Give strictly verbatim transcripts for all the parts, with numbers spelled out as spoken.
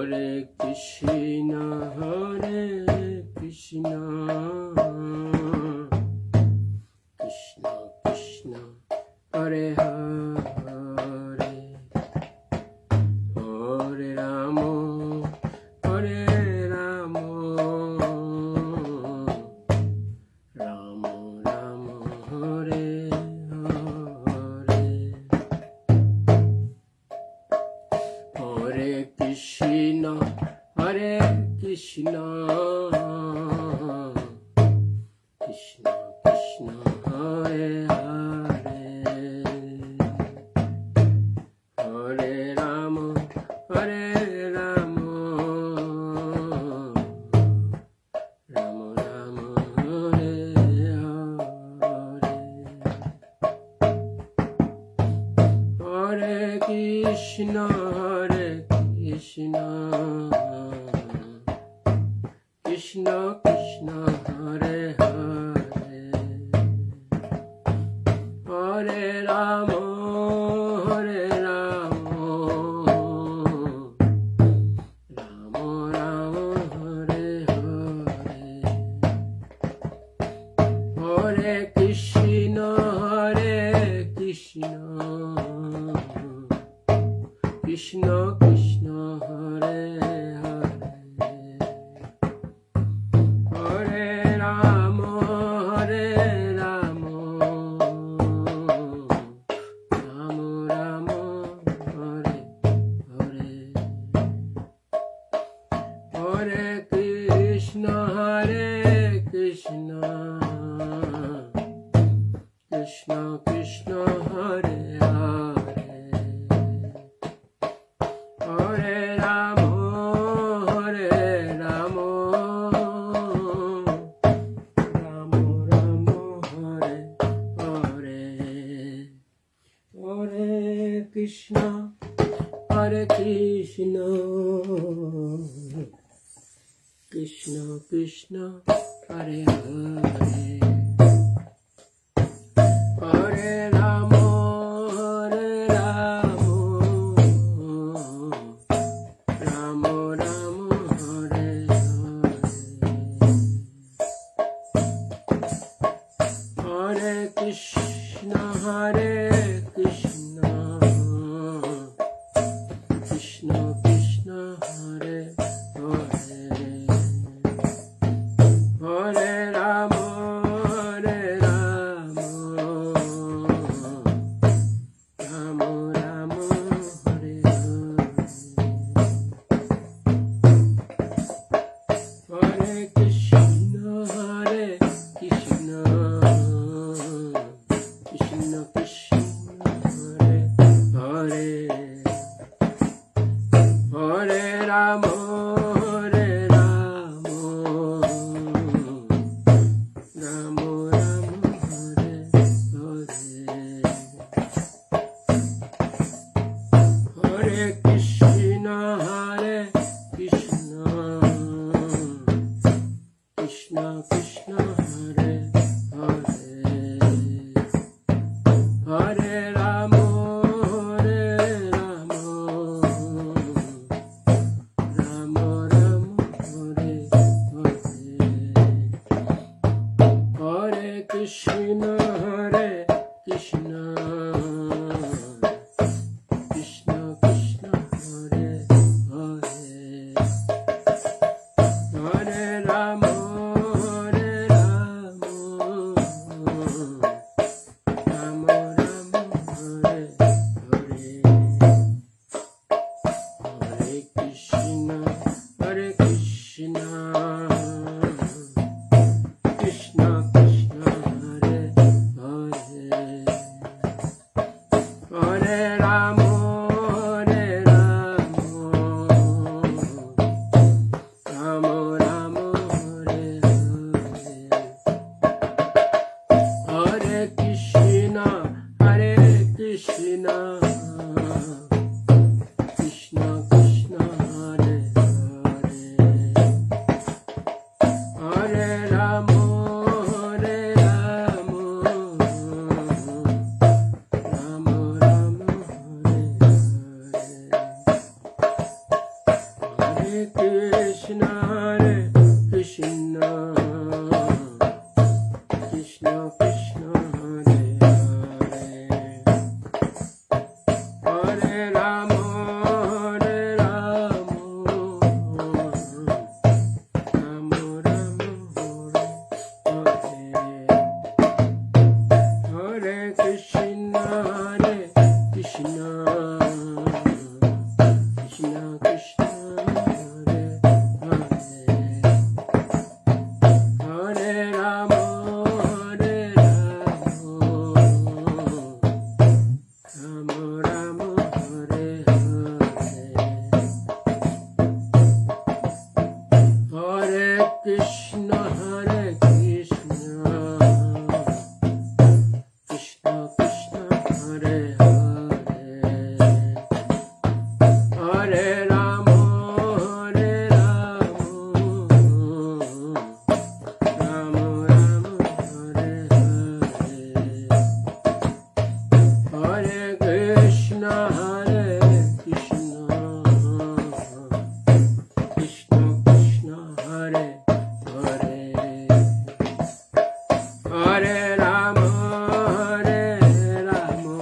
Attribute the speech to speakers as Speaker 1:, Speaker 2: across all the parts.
Speaker 1: Hare Krishna, Hare Krishna, Krishna Krishna, Hare Hare, Hare Rama, Hare Rama, Rama Rama, Hare Hare, Hare Krishna, Hare Krishna, Krishna Krishna, Hare Hare, Hare Rama, Hare Rama, Rama Rama, Hare Hare, Hare Krishna, Hare Krishna, Krishna Krishna, Hare Hare, Hare Rama, Hare Rama, Rama Rama, Hare Hare, Hare Krishna, Hare Krishna, Krishna Krishna, Hare Hare, Hare Rama, Hare Rama, Rama Rama, Hare Hare, Hare Krishna, Hare Krishna, Krishna Krishna, Hare Hare, Hare Rama, Hare Rama, Rama Rama, Hare Hare, Hare Krishna, Hare Krishna, Krishna Krishna, Hare Hare, Hare Rama, Hare Rama, Rama Rama, Hare Hare, Hare Krishna, Hare Krishna, Krishna Krishna, Hare Hare, Hare Rama, Hare Rama, Rama Rama, Hare Hare, Hare Krishna, Hare Krishna, Krishna Krishna, Hare Hare, Hare Rama, Hare Rama, Rama Rama, Hare Hare, Hare Krishna, Hare Krishna, Krishna Krishna, Hare Hare, Hare Rama, Hare Rama, Rama Krishna, Hare Krishna, Krishna Krishna, Hare Hare, Hare Rama, Hare Rama, Rama Rama, Hare Hare, Hare Krishna, Hare Krishna, Krishna Krishna, Hare Hare, Hare Rama, Hare Rama, Rama Rama, Hare Hare, Hare Krishna, Hare Krishna, Krishna Krishna, Hare Hare, Hare Rama, Hare Rama, Rama Rama, Hare Hare, Hare Krishna, Hare Krishna, Krishna Krishna, Hare Hare, Hare Rama, Hare Rama,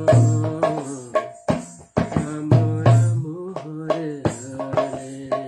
Speaker 1: Rama Rama, Hare Hare,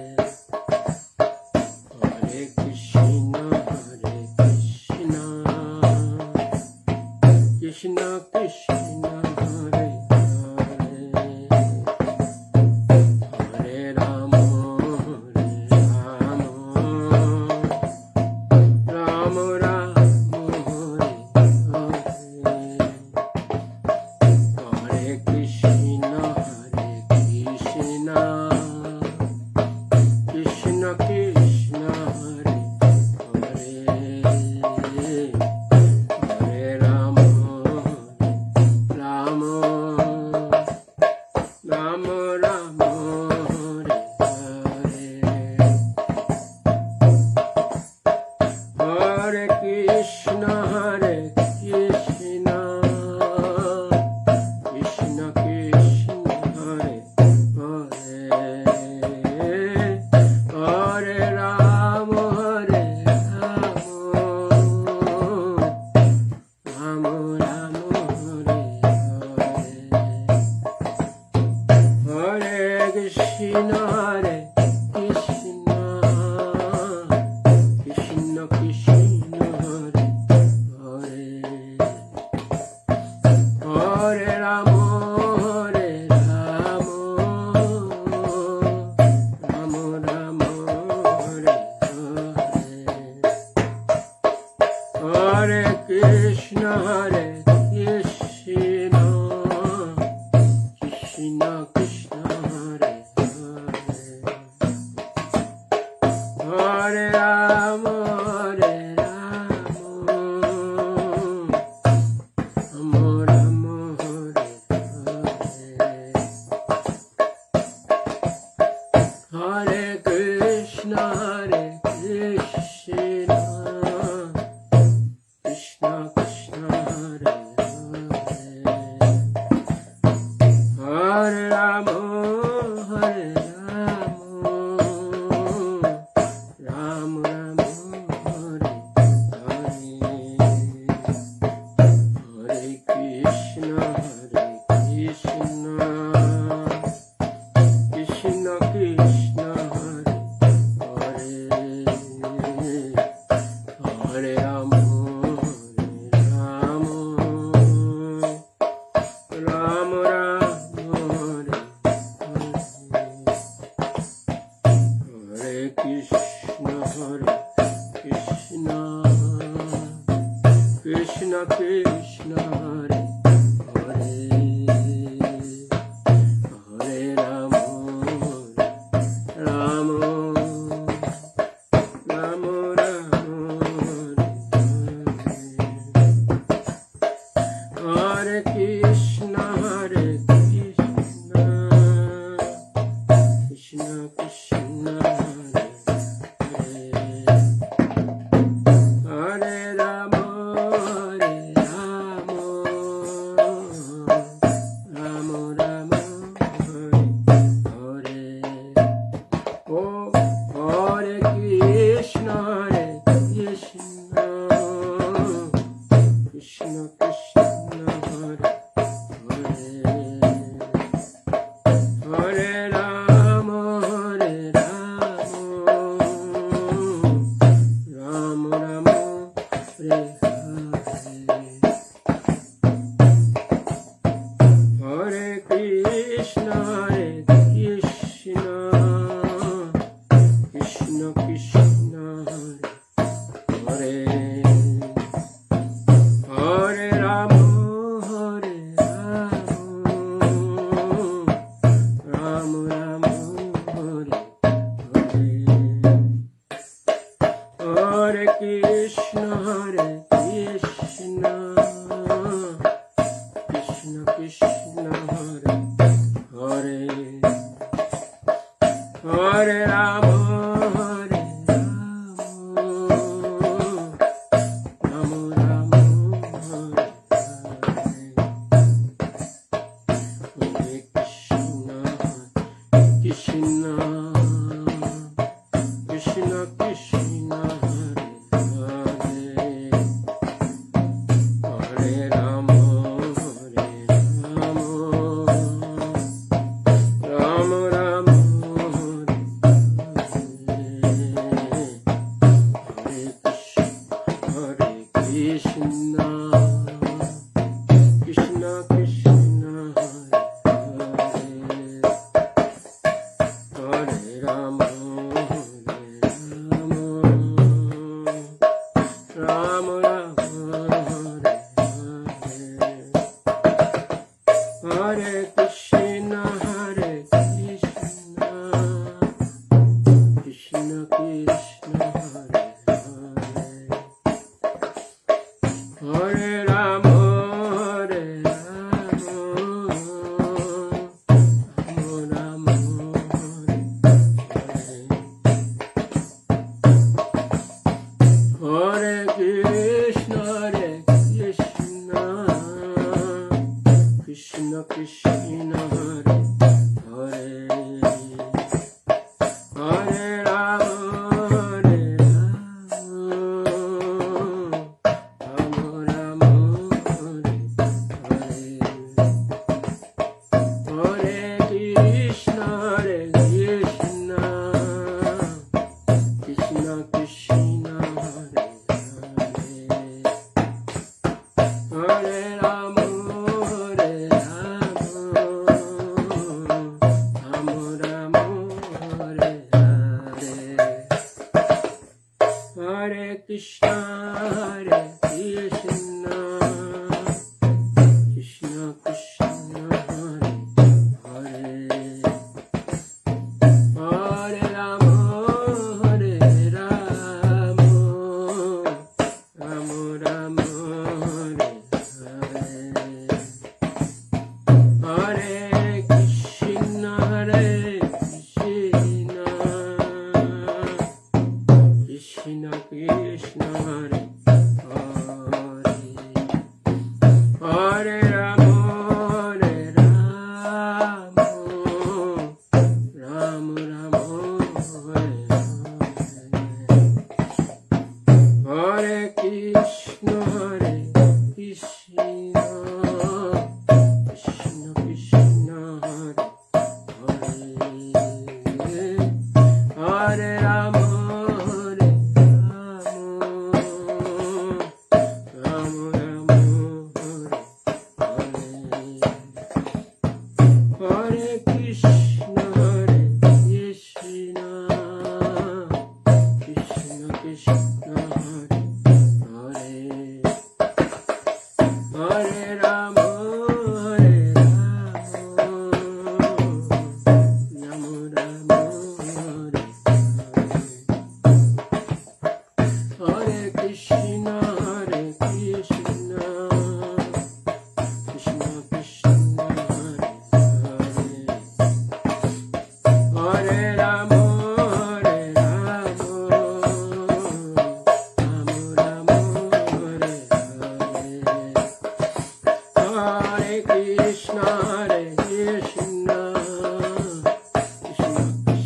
Speaker 1: Hare Krishna, Hare Krishna, Krishna Krishna, Hare Hare, Hare Rama, Hare Rama, Rama Rama, Hare Hare, Hare Krishna, Hare Krishna, Krishna Krishna, Hare Hare, Hare Rama, Rama, Rama Rama, Hare Hare, Hare Krishna, Hare Krishna, Krishna Krishna, Hare Hare, Hare Rama, Hare Rama, Rama Rama, Hare Hare, Hare Krishna, Hare Krishna, Krishna Krishna, Hare Hare, Hare Rama, Hare Rama, Rama Rama, Hare Hare, Hare Krishna, Hare Krishna, Krishna Krishna, Hare Hare, Hare Rama, Hare Rama, Rama Rama, Hare Hare, Hare Krishna, Hare Krishna, Krishna Krishna, Hare Hare, Hare Rama, Hare Rama, Rama Rama, Hare Hare, Hare Krishna, Hare Krishna, Krishna Krishna, Hare Hare, Hare Rama, Hare Rama, Rama Rama, Hare Hare, Hare Krishna, Hare Krishna, Krishna Krishna, Hare Hare, Hare Rama, Rama Rama, Rama Hare Krishna, Hare Krishna, Krishna Krishna, Hare Hare, Hare Rama, Hare Rama, Rama Rama, Hare Hare. Oh Krishna, Hare Krishna, Krishna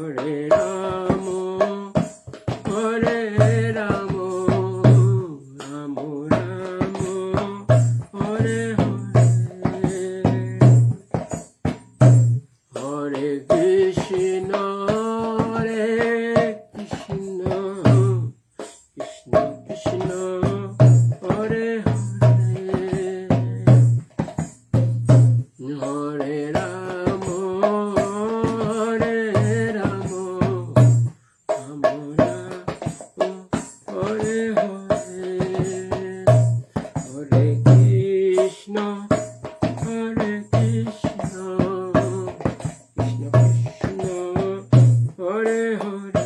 Speaker 1: Hare Ramo, Hare Ramo, Ramo Ramo, Hare Hare, Hare Krishna, Hare Krishna, Krishna Krishna, Hare Hare, Hare Ramo, Hare Ramo, Ramo Ramo, Hare Hare, Hare Krishna, Hare Krishna, Krishna Krishna, Hare Hare,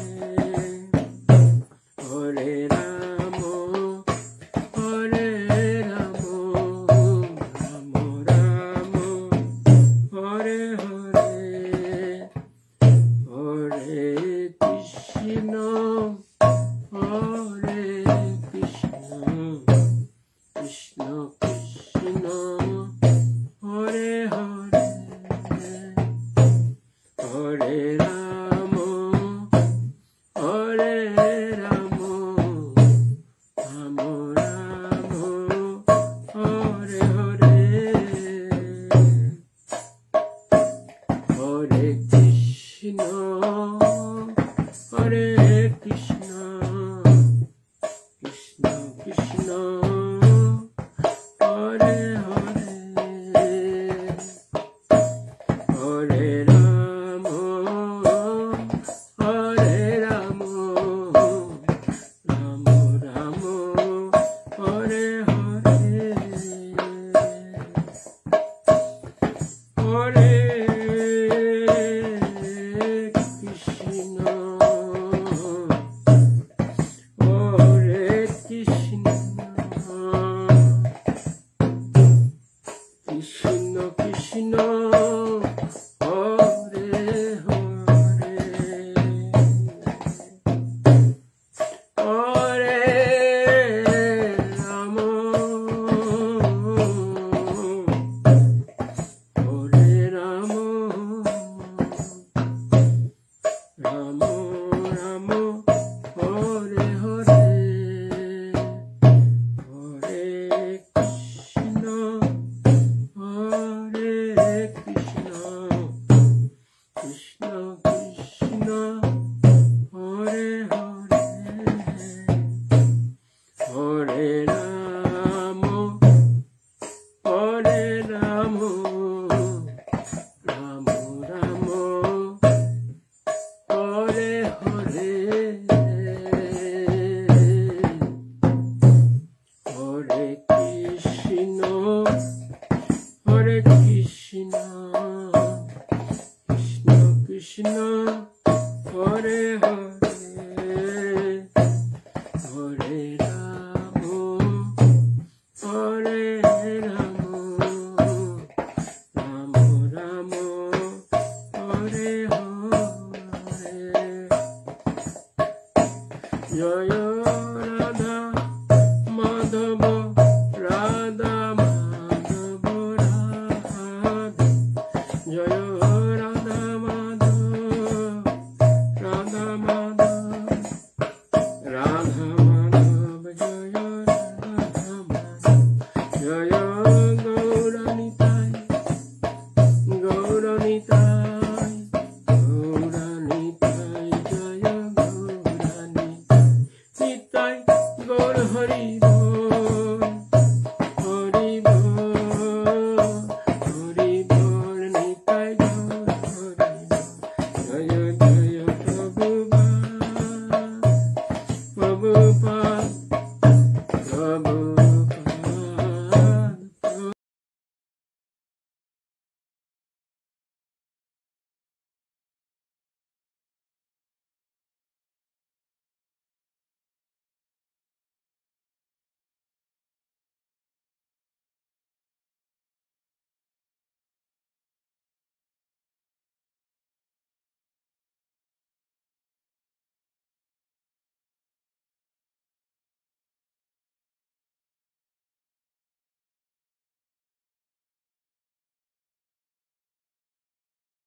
Speaker 1: Hare Ramo, Hare Ramo, Ramo Ramo, Hare Hare, Hare Krishna, Hare Krishna, Krishna Krishna, Hare Hare, Hare Ramo, Hare Ramo, Ramo Ramo, Hare Hare, Hare Krishna, Hare Krishna, Krishna Krishna, Hare Hare, Hare Ramo, Hare Ramo, Ramo Ramo, Hare Hare, Hare Krishna, Hare Krishna, Krishna Krishna, Hare Hare, Hare Ramo, Hare Ramo, Ramo Ramo, Hare Hare, Hare Krishna, Hare Krishna, Krishna Krishna, Hare Hare, Hare Ramo, Hare Ramo, Ramo Ramo, Hare Hare, Hare Krishna, Hare Krishna, Krishna Krishna, Hare Hare, Hare Ramo, Hare Ramo, Ramo Ramo, Hare Hare, Jaya